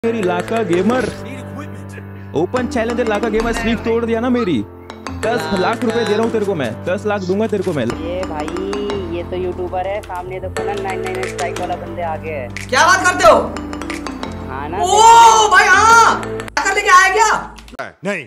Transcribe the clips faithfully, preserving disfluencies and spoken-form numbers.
मेरी Laka gamer open challenger Laka gamer streak तोड़ दिया ना मेरी। दस लाख रुपए दे रहा हूँ तेरे को, मैं दस लाख दूंगा तेरे को मैं। ये भाई ये तो यूट्यूबर है, सामने तो नाइन नाइन नाइन स्ट्राइक वाला बंदे आगे है। क्या बात करते हो? हाँ ना। ओ भाई हाँ, क्या लेके आया क्या? नहीं।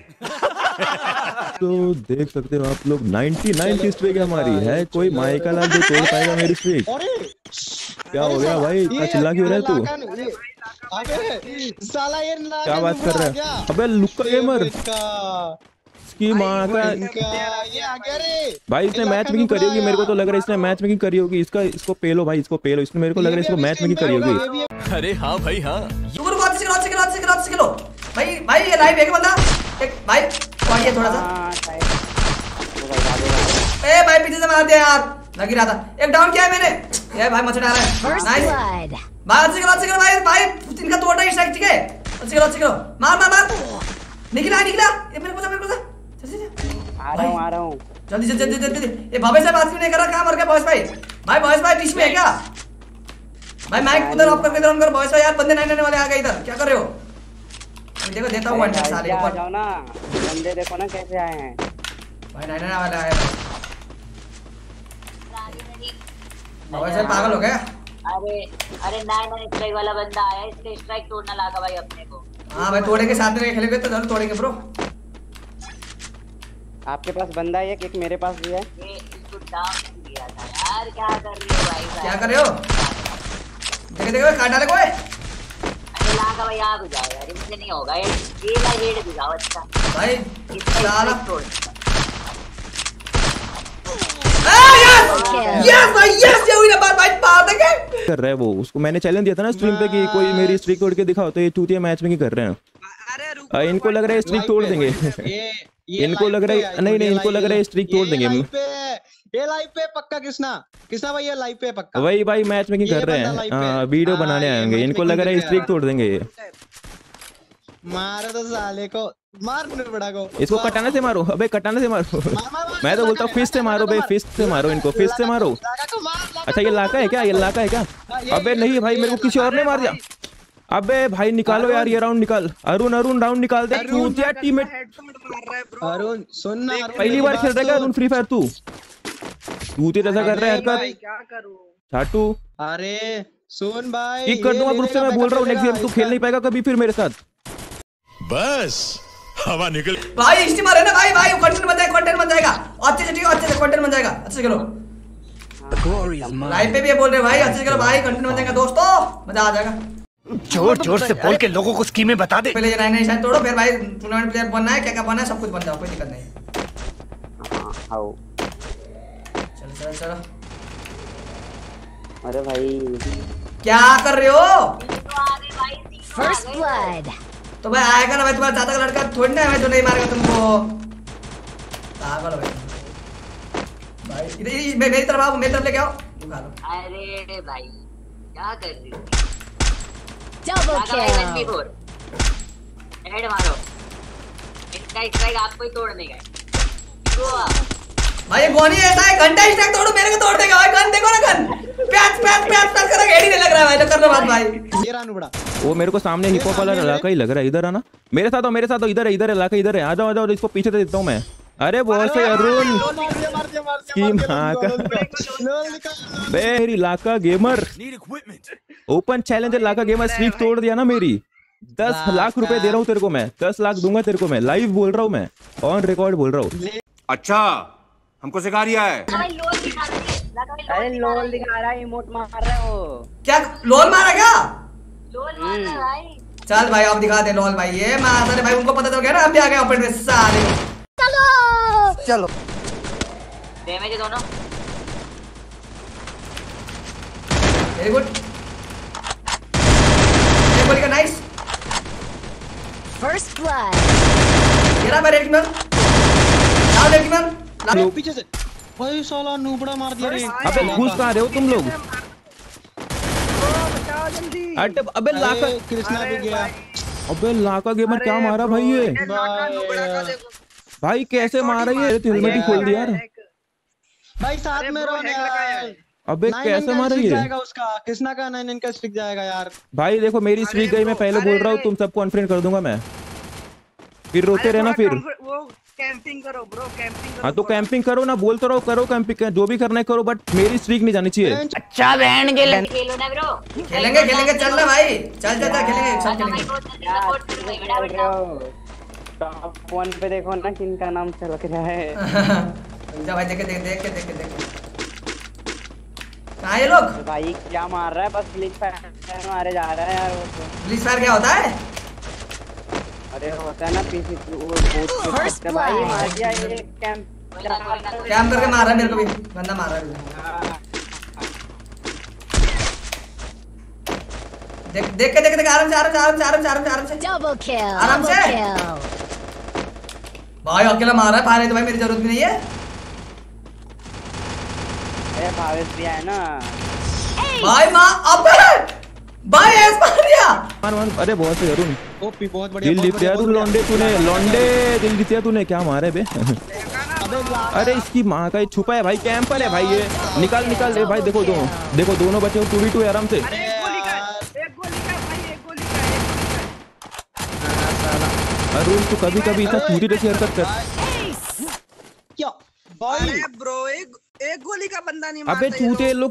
तो देख सकते हो आप लोग निन्यानवे की स्ट्रीक हमारी है। कोई माइका लाल जो तोड़ पाएगा मेरी स्ट्रीक? क्या हो गया भाई, इतना चिल्ला क्यों रहा है तू? साला ये क्या बात कर रहा है? अबे लुक्का गेमर इसकी माँ का ये आ गया रे भाई। इसने मैच मेकिंग करी होगी, मेरे को तो लग रहा है इसने मैच मेकिंग करी होगी। इसका इसको पेलो भाई, इसको पेलो। इसने मेरे को लग रहा है इसको मैच मेकिंग करी होगी। अरे हाँ भाई हाँ। शुक्र बात से से से से से लो भाई। भाई ये लाइव है क्या बंदा? एक भाई और ये थोड़ा सा ए भाई पीछे से मार दिया यार, लग ही रहा था। एक डाउन किया है मैंने। ये भाई मचड़ा रहा है। नाइस भाई, अच्छे करो अच्छे करो भाई। भाई इनका तोड़ा ही स्ट्राइक, ठीक है? अच्छे करो अच्छे करो। मार मार मार निकला निकला। ये मेरे को सा मेरे को सा आ रहा हूं आ रहा हूं जल्दी जल्दी जल्दी जल्दी। ये भावे से बात क्यों नहीं कर रहा? कहां मर गया बॉयस भाई? भाई बॉयस भाई टिश में है क्या? भाई माइक उधर ऑफ करके इधर ऑन कर बॉयस भाई। यार बंदे नाइन नाइन वाले आ गए इधर, क्या कर रहे हो? अभी देखो देता हूं वन टैप साले ऊपर। जाओ ना, बंदे देखो ना कैसे आए हैं भाई। नाइन नाइन वाले आए बॉयस भाई, पागल हो गया? अरे अरे नाइन नाइन स्ट्राइक वाला बंदा आया, इसके स्ट्राइक तोड़ना लगा भाई अपने को। हां भाई तोड़े के साथ में खेलेंगे तो जरूर तोड़ेंगे ब्रो। आपके पास बंदा है, एक मेरे पास भी है। ये इसको डाउन दिया था यार। क्या कर रहे हो भाई? क्या कर रहे हो? देख देख काट डाले कोई। अरे लागा भाई आ जाओ यार, इनसे नहीं होगा। ये ये ला हेड दिखाओ अच्छा भाई साला तोड़। यस भाई यस, ये हुई ना बात भाई। पार देखे कर रहा है वो। उसको मैंने चैलेंज दिया था ना स्ट्रीम पे कि कोई मेरी स्ट्रीक तोड़ के दिखाओ, तो ये चूतिया मैच में कर रहे हैं। अरे इनको लग रहा है स्ट्रीक तोड़ देंगे। इनको लग रहा है नहीं नहीं इनको लग रहा है स्ट्रीक तोड़ देंगे। ये लाइव पे पक्का किसना किसना भाई? ये लाइव पे पक्का वही भाई मैच मेकिंग कर रहे हैं, वीडियो बनाने आएंगे। इनको लग रहा है स्ट्रीक तोड़ देंगे ये। मारो तो साले को, मार बड़ा को। इसको कटाने से मारो, अबे कटाने से मारो। मैं तो बोलता हूँ फिस्ट से मारो बे, फिस्ट से मारो इनको, फिस्ट से मारो। अच्छा ये लाका है क्या? ये लाका है क्या? अबे नहीं भाई, मेरे को किसी और ने मार दिया। अबे भाई निकालो यार ये राउंड निकाल। अरुण अरुण राउंड निकाल दे। चूतिया टीममेट अरुण सुन ना, पहली बार खेल रहा है अरुण फ्री फायर। तू चूतिया जैसा कर रहा है हरकत। क्या करूं छाटू अरे सुन भाई, किक कर दूंगा ग्रुप से। मैं बोल रहा हूँ नेक्स्ट गेम तू खेल नहीं पाएगा कभी फिर मेरे साथ। बस हवा निकल भाई। स्टीमर है ना भाई। भाई कंटेंट बन जाएगा, कंटेंट बन जाएगा अच्छे से, ठीक है? अच्छे से कंटेंट बन जाएगा। अच्छे से करो। लाइव पे भी ये बोल रहे भाई, अच्छे से करो भाई, कंटेंट बन जाएगा दोस्तों, मजा आ जाएगा। जोर जोर से बोल के लोगों को स्कीमें बता दे। पहले ये नाइन नाइन शायद तोड़ो, फिर भाई टूर्नामेंट प्लेयर बनना है, क्या क्या बनना है सब कुछ बन जाओ, कोई दिक्कत नहीं। आओ चलो चलो चलो। अरे भाई क्या कर रहे हो? First blood. तो भाई आएगा ना भाई, तुम्हारा ज्यादा का लड़का थोड़ी ना है जो नहीं मारेगा तुमको। पागल हो भाई भाई। इधर मेरी तरफ आओ, मेरी तरफ लेके आओ, दिखा लो। अरे भाई क्या कर रही हो? Double kill. हेड मारो, इसका स्ट्राइक आपको ही तोड़ने का है। भाई ये गोनी ऐसा है, घंटा स्ट्राइक तोड़ो मेरे को तोड़ देगा भाई। गन देखो ना, गन प्याच प्याच प्याच प्याच कर रहा है, नहीं लग रहा है भाई। तो कर लो बात भाई। ये रानू बड़ा वो मेरे को सामने हिप हॉप वाला इलाका ही लग रहा है। इधर आना मेरे साथ, हो मेरे साथ हो। इधर है इधर है इलाका, इधर है। आ जाओ आ जाओ, इसको पीछे से देता हूँ मैं। अरे बहुत से अरुण स्कीम हाँ का बे। मेरी Laka gamer open challenger Laka gamer streak तोड़ दिया ना मेरी। दस लाख रुपए दे रहा हूँ तेरे को मैं, दस लाख दूंगा तेरे को मैं। लाइव बोल रहा हूँ मैं, ऑन रिकॉर्ड बोल रहा हूँ। अच्छा हमको सिखा रिया है। अरे लोल दिखा रहा है, इमोट मार रहा है वो। क्या लोल मारा क्या? लोल मार रहा है भाई। चल भाई अब दिखा दे लोल भाई। ये मार भाई, उनको पता चल गया ना, अब भी आ गए ओपन में साले। चलो चलो डैमेज है दोनों। Very good. ये बोली का नाइस। First blood. ये रहा मेरे टीमर। आओ लेकिन मैन पीछे से भाई साला नूबड़ा मार दिया रे। अबे घुस कहाँ रहे हो तुम लोग? अरे अबे लाका कृष्णा भी गया। अबे लाका गेमर क्या मारा भाई ये? भाई कैसे मारा ये? हेलमेट ही खोल दिया यार। भाई साथ में रहो यार। अबे कैसे मारा ये? जाएगा उसका कृष्णा का नाइन नाइन का स्ट्रिक जाएगा यार। भाई देखो मेरी स्ट्रीक गई, मैं पहले बोल रहा हूँ, तुम सबको अनफ्रेंड कर दूंगा मैं, फिर रोते रहना फिर। वो कैंपिंग करो ब्रो, कैंपिंग करो। हाँ तो कैंपिंग करो ना, बोलते रहो करो कैंपिंग, जो भी करना है करो, बट मेरी स्ट्रीक नहीं जानी चाहिए। अच्छा बहन के खेलो ना ब्रो, खेलेंगे खेलेंगे, चल ना भाई, चल चल चल खेलेंगे, सब खेलेंगे। टॉप वन पे देखो ना किनका नाम चलक रहा है। जा भाई, देख देख देख के देख के देख कहाँ ये लोग? भाई क्या मार रहा है, बस ग्लिच फायर मारे जा रहा है यार वो तो। ग्लिच फायर क्या होता है? अरे होता है ना पीसी वो बहुत भाई मार दिया ये कैंप कैंप करके मार रहा है मेरे को भी, बंदा मार रहा है। देख देख के देख देख आराम से आराम से आराम से आराम से आराम से आराम से Double kill. आराम से। Double kill. भाई अकेला मार रहा है, फायर तो भाई मेरी जरूरत भी नहीं है। अरे भावेश भी है ना भाई मां, अबे भाई ऐस मार दिया। मान मान, अरे बहुत सही अरुण, ओपी बहुत बढ़िया। दिल जीत दिया तू लौंडे, तूने लौंडे दिल जीत दिया तूने, क्या मारे बे? अरे इसकी माँ का ये छुपा है भाई, कैंपर है भाई ये, निकाल निकाल दे भाई। देखो दो देखो दोनों बचे हो, टू वी टू आराम से। अरुण तू कभी कभी इतना चूती जैसी हरकत कर। क्या भाई? अरे ब्रो एक एक गोली का बंदा नहीं मारता। अबे चूते लोग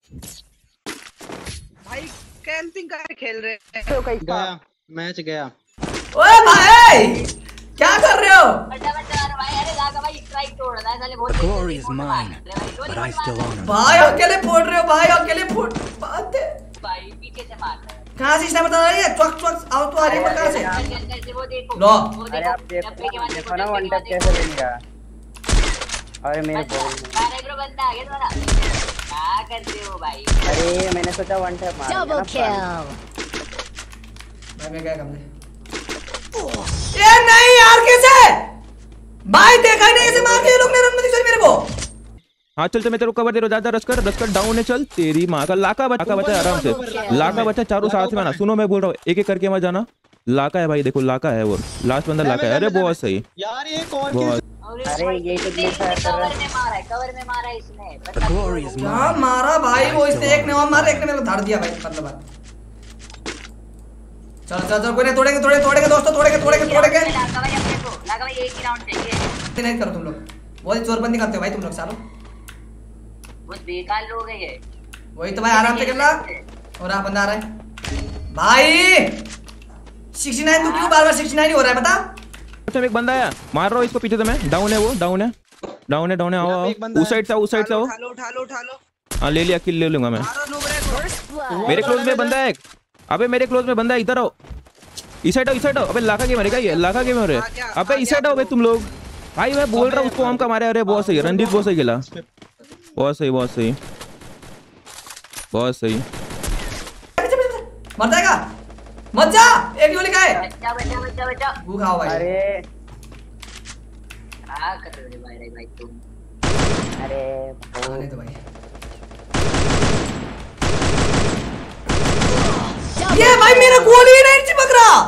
भाई कैंपिंग कर खेल रहे हैं। तो कैसा गया मैच गया। ओए भाई क्या कर रहे हो? बच्चा बच्चा अरे भाई, अरे लागा भाई स्ट्राइक तोड़ रहा है साले, बहुत glory is mine but I still own भाई अकेले फोड़ रहे हो भाई, अकेले फोड़ बात है। भाई पीछे से मार रहा है। कहाँ से स्नाइपर चला रही है? चौक चौक आओ तो आ रही है कहाँ से? वो देखो लो। वो अरे देखो आप देखो डब्बे के बाद देखो ना वन टैप कैसे बनेगा। अरे मेरे बॉल अरे ब्रो बंदा आ गया तुम्हारा, क्या करते हो भाई? अरे मैंने सोचा वन टैप मार Double kill. भाई मैं क्या काम दे? ये नहीं यार, कैसे भाई देखा ही नहीं, ऐसे मार के ये लोग ने रन में दिखाई मेरे को। हाँ चल चल, मैं तेरे को कवर दे रहा हूँ, ज्यादा रश कर, रश कर, डाउन है, चल तेरी माँ का लाका बचा बचा आराम से, लाका बचा चारों साथ में ना। सुनो मैं बोल रहा हूँ, एक एक करके मत जाना, लाका है भाई, देखो लाका है, वो लास्ट बंदा लाका है। अरे बहुत सही यार ये कौन बहुत। अरे ये तो ग्लिच फायर कर रहा कवर में मारा है, कवर में मारा है इसने। क्या मारा भाई वो, इसने एक ने और मारा, एक ने मेरे को धाड़ दिया भाई, मतलब चल चल चल, कोई नहीं, तोड़ेंगे तोड़ेंगे तोड़ेंगे दोस्तों, तोड़ेंगे तोड़ेंगे तोड़ेंगे। लागा भाई अपने को, लागा भाई एक ही राउंड चाहिए। नहीं करो तुम लोग, बहुत चोरबंदी करते हो भाई तुम लोग सालों, बहुत बेकार लोग हैं ये। वही तो भाई, आराम से कर ला। और आप बंदा आ रहा है भाई सिक्सटी नाइन, तू क्यों बार बार सिक्सटी नाइन ही हो रहा है बता? अच्छा एक बंदा है, मार रहा हूँ इसको पीछे से मैं, डाउन है वो, डाउन है डाउन है डाउन है, आओ आओ उस साइड से आओ, उस साइड से आओ। उठा लो उठा लो उठा लो। हाँ ले लिया, किल ले लूंगा मैं। मारो नुबरे को। First blood. मेरे क्लोज में बंदा है एक, अबे मेरे क्लोज में बंदा है, इधर आओ, इस साइड आओ, इस साइड आओ। अबे लाका गेम है, ये लाका गेम है। अबे इस साइड आओ भाई तुम लोग, भाई मैं बोल रहा हूँ उसको हम का मारे। अरे बहुत सही रणजीत, बहुत सही खेला, बहुत सही बहुत सही बहुत सही। मर जाएगा, मत जा, एक गोली का है। बच्चा बच्चा बच्चा बच्चा। वो खाओ भाई। अरे क्या कर रहे हो भाई रे भाई तुम? अरे आने दो भाई। ये भाई मेरा गोली ही नहीं चिपक रहा।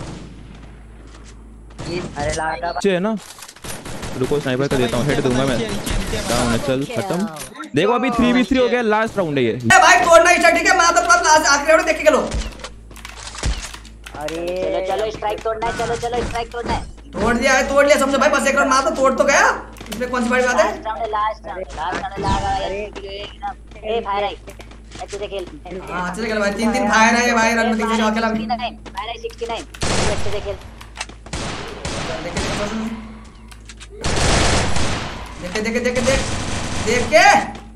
अरे लागा अच्छे है ना, रुको स्नाइपर का देता हूँ, हेड दूंगा मैं। डाउन है, चल खत्म। देखो अभी थ्री वी थ्री हो गया, लास्ट राउंड है ये। ए भाई तोड़ना ही ठीक है, मैं तो अब लास्ट आखिरी राउंड देख के लो। अरे चलो चलो स्ट्राइक तोड़ना है, चलो चलो स्ट्राइक तोड़ना है। तोड़ दिया है, तोड़ लिया समझो भाई, बस एक राउंड मार तो तोड़ तो गया, इसमें कौन सी बड़ी बात है? लास्ट राउंड है, लास्ट राउंड लास्ट राउंड लागा भाई। ए फायर आई, अच्छे से खेल। हां अच्छे से खेल भाई, तीन तीन फायर है भाई, रन में दिखे जो अकेला भी। फायर आई सिक्सटी नाइन, अच्छे से खेल। देख देख देख देख देख के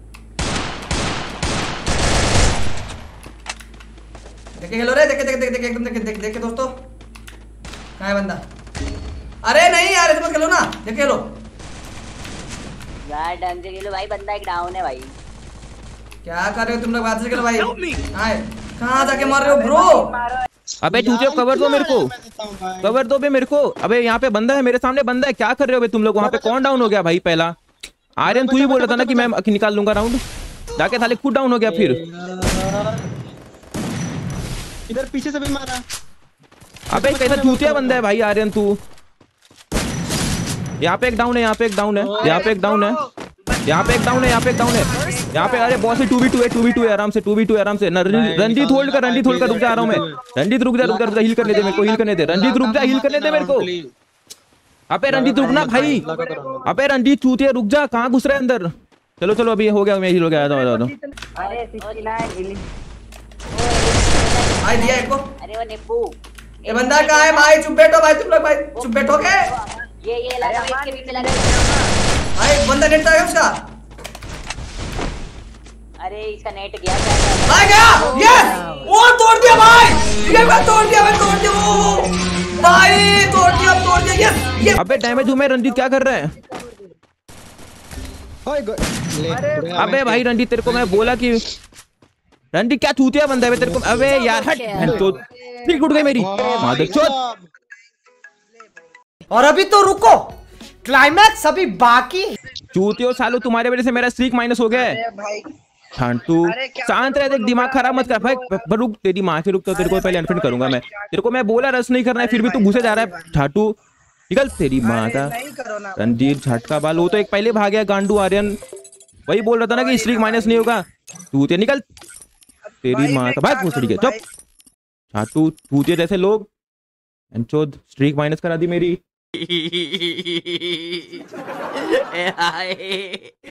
देख खेलो रे, देख देख देख देख एकदम देख देख देख के दोस्तों, कहाँ है बंदा? अरे नहीं यार ऐसे मत खेलो ना, देख खेलो यार ढंग से खेलो भाई, बंदा एक डाउन है भाई। क्या कर रहे हो तुम लोग, बात से खेलो भाई। हां कहाँ जाके मार रहे हो ब्रो? अबे चूतिया कवर दो मेरे को, कवर दो बे मेरे को। अबे यहाँ पे बंदा है, मेरे सामने बंदा है, क्या कर रहे हो बे तुम लोग? वहाँ पे कौन डाउन हो गया भाई? पहला आर्यन तू ही बोल रहा था ना कि मैं निकाल लूंगा राउंड, जाके थाले खुद डाउन हो गया। फिर इधर पीछे से भी मारा। अबे कैसा चूतिया बंदा है भाई आर्यन तू। यहाँ पे एक डाउन है, यहाँ पे एक डाउन है, यहाँ पे एक डाउन है, यहाँ पे एक डाउन है, यहाँ पे एक डाउन है। यहाँ पे अरे बॉस टू वी टू है, टू वी टू है, आराम से टू वी टू आराम से। रंजीत होल्ड कर, रंजीत होल्ड कर, रुक जा रहा हूँ मैं। रंजीत रुक जा, रुक जा, हील करने दे मेरे को, हील करने दे। रंजीत रुक जा, हील करने दे मेरे को। अबे रंजीत रुकना भाई, अबे रंजीत चूतिया रुक जा, कहाँ घुस रहा है अंदर। चलो चलो अभी हो गया, मैं हील हो गया। आ जाओ अरे सिक्सटी नाइन हिल भाई दिया एक को। अरे वो निप्पू ये बंदा कहाँ है भाई? चुप बैठो भाई, तुम लोग भाई चुप बैठोगे ये ये लगा इसके पीछे लगा। भाई? बंदा नेट आएगा उसका। अरे इसका नेट गया क्या? भाई गया, यस और तोड़ दिया भाई, ये मैं तोड़ दिया, मैं तोड़ दिया वो भाई, तोड़ दिया, तोड़ दिया, यस ये। अबे डैमेज हूँ मैं। रंजीत क्या कर रहा है? ओए गो- ले- अबे भाई रंजीत तेरे को मैं बोला कि रंजीत क्या चूतिया बंदा है तेरे को। अबे यार हट, तो ठीक उठ गई मेरी मादरचोद। और अभी तो रुको, क्लाइमैक्स अभी बाकी। चूतियो सालो, तुम्हारे वजह से मेरा स्ट्रीक माइनस हो गया है। अरे भाई छांटू शांत रह, देख दिमाग खराब मत कर भाई। ब- रुक, तेरी माँ से रुक, तो तेरे को पहले अनफ्रेंड करूंगा मैं। तेरे को मैं बोला रस नहीं करना है, फिर भी तू घुसे जा रहा है। छाटू निकल, तेरी माँ का। नहीं करो ना। रणजीत झटका बाल, वो तो एक पहले भाग गया गांडू आर्यन। वही बोल रहा था ना कि स्ट्रीक माइनस नहीं होगा। चूतिया निकल, तेरी भाई, माँ मैं का। भाई क्या भोसड़ी के करूं चुप। छाटू चूतिया जैसे लोग, चोद स्ट्रीक माइनस करा दी मेरी।